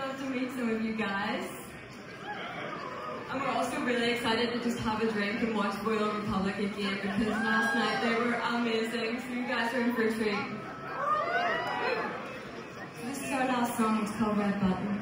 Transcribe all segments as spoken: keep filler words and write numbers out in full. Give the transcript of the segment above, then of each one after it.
love to meet some of you guys. And we're also really excited to just have a drink and watch Boiler Republic again because last night they were amazing, so you guys are in for a treat. This is our last song, it's called Red Button.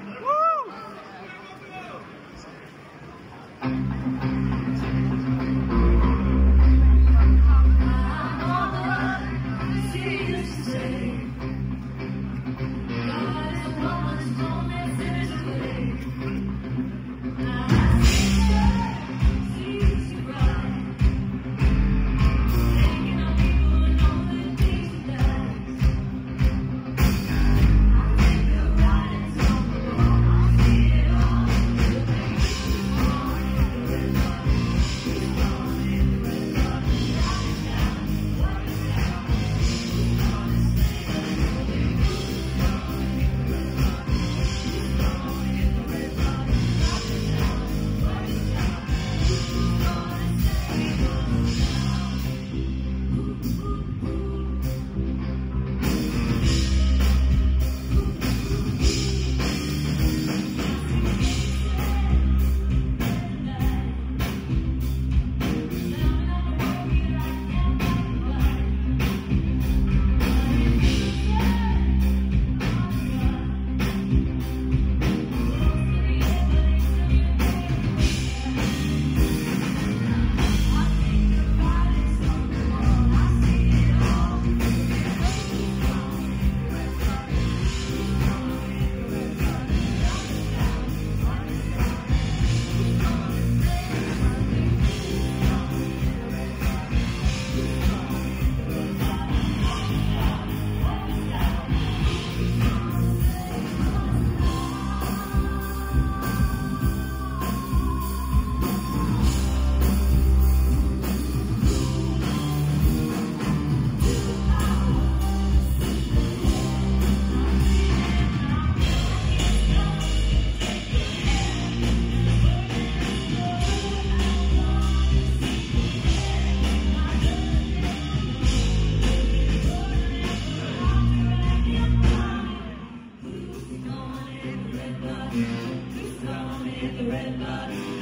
Red button.